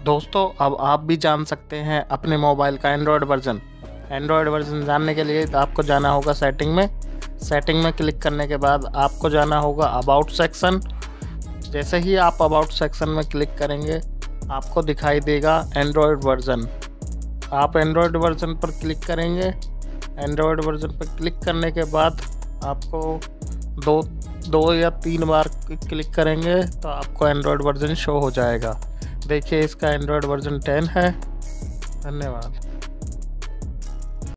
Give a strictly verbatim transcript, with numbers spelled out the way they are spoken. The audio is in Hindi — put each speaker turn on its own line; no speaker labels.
दोस्तों अब आप भी जान सकते हैं अपने मोबाइल का एंड्रॉयड वर्जन। एंड्रॉयड वर्जन जानने के लिए आपको जाना होगा सेटिंग में। सेटिंग में क्लिक करने के बाद आपको जाना होगा अबाउट सेक्शन। जैसे ही आप अबाउट सेक्शन में क्लिक करेंगे आपको दिखाई देगा एंड्रॉयड वर्जन। आप एंड्रॉयड वर्जन पर क्लिक करेंगे। एंड्रॉयड वर्जन पर क्लिक करने के बाद आपको दो दो या तीन बार क्लिक करेंगे तो आपको एंड्रॉयड वर्जन शो हो जाएगा। देखिए इसका एंड्रॉयड वर्जन टेन है। धन्यवाद।